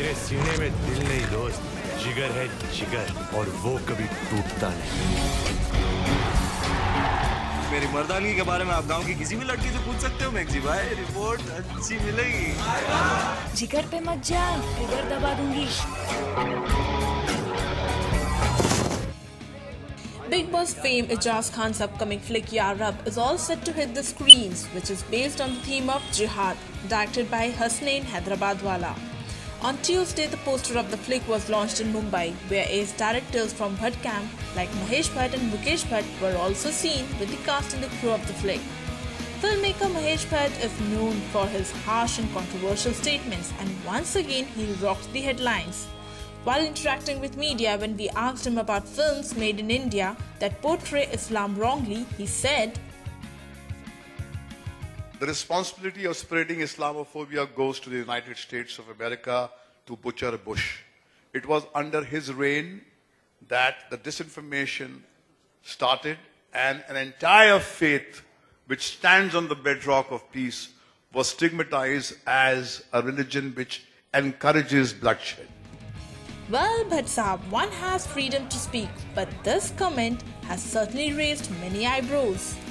मेरे सीने में दिल नहीं दोस्त, जिगर है जिगर, और वो कभी टूटता नहीं। मेरी मर्दानगी के बारे में आप गांव की किसी भी लड़की से पूछ सकते हो मैक्सी भाई, रिपोर्ट अच्छी मिलेगी। जिगर पे मत जा, जिगर दबा दूंगी। Big Boss fame Ijaz Khan's upcoming flick Ya Rab is all set to hit the screens, which is based on the theme of Jihad, directed by Hasnain Hyderabadwala. On Tuesday, the poster of the flick was launched in Mumbai, where ace directors from Bhatt camp like Mahesh Bhatt and Mukesh Bhatt were also seen with the cast and the crew of the flick. Filmmaker Mahesh Bhatt is known for his harsh and controversial statements, and once again he rocked the headlines. While interacting with media when we asked him about films made in India that portray Islam wrongly, he said, "The responsibility of spreading Islamophobia goes to the United States of America to butcher Bush. It was under his reign that the disinformation started, and an entire faith which stands on the bedrock of peace was stigmatized as a religion which encourages bloodshed." Well, Bhatt Saab, one has freedom to speak, but this comment has certainly raised many eyebrows.